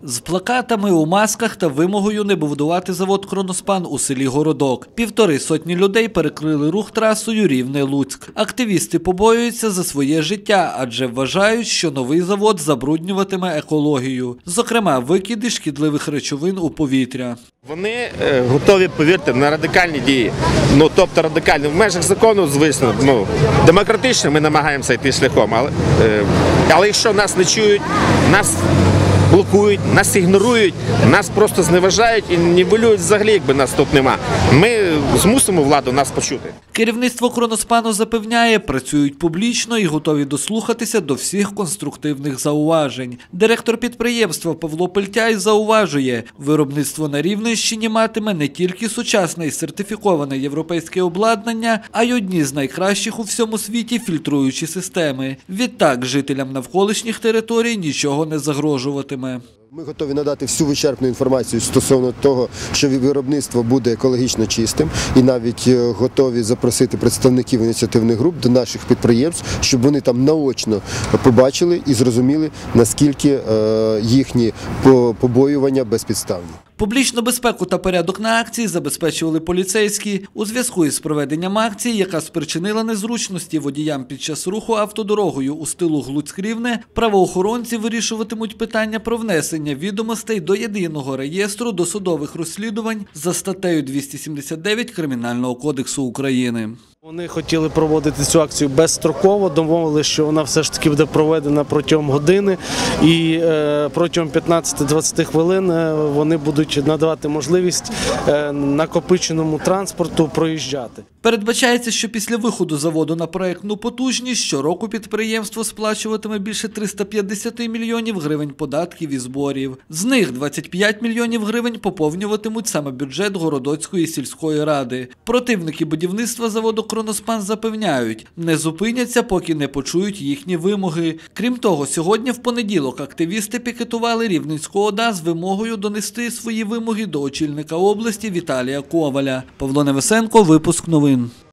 З плакатами у масках та вимогою не будувати завод «Кроноспан» у селі Городок. 150 людей перекрили рух трасою Рівне-Луцьк. Активісти побоюються за своє життя, адже вважають, що новий завод забруднюватиме екологію. Зокрема, викиди шкідливих речовин у повітря. Вони готові, повірте, на радикальні дії. Тобто радикальні. В межах закону, звісно, демократично ми намагаємося йти шляхом. Але якщо нас не чують, нас блокують, нас ігнорують, нас просто зневажають і нівелюють взагалі, якби нас тут нема. Ми змусимо владу нас почути. Керівництво «Кроноспану» запевняє, працюють публічно і готові дослухатися до всіх конструктивних зауважень. Директор підприємства Павло Пельтяй зауважує, виробництво на Рівненщині матиме не тільки сучасне і сертифіковане європейське обладнання, а й одні з найкращих у всьому світі фільтруючі системи. Відтак, жителям навколишніх територій нічого не загрожуватиме. Ми готові надати всю вичерпну інформацію стосовно того, що виробництво буде екологічно чистим, і навіть готові запросити представників ініціативних груп до наших підприємств, щоб вони там наочно побачили і зрозуміли, наскільки їхні побоювання безпідставні. Публічну безпеку та порядок на акції забезпечували поліцейські. У зв'язку із проведенням акції, яка спричинила незручності водіям під час руху автодорогою у стилу Луцьк-Рівне, правоохоронці вирішуватимуть питання про внесення відомостей до єдиного реєстру досудових розслідувань за статтею 279 Кримінального кодексу України. Вони хотіли проводити цю акцію безстроково, домовилися, що вона все ж таки буде проведена протягом години і протягом 15-20 хвилин вони будуть надавати можливість накопиченому транспорту проїжджати. Передбачається, що після виходу заводу на проєктну потужність щороку підприємство сплачуватиме більше 350 мільйонів гривень податків і зборів. З них 25 мільйонів гривень поповнюватимуть саме бюджет Городоцької сільської ради. Противники будівництва заводу «Кроноспан» запевняють, не зупиняться, поки не почують їхні вимоги. Крім того, сьогодні в понеділок активісти пікетували Рівненську ОДА з вимогою донести свої вимоги до очільника області Віталія Коваля. Павло Невесенко, випуск новин.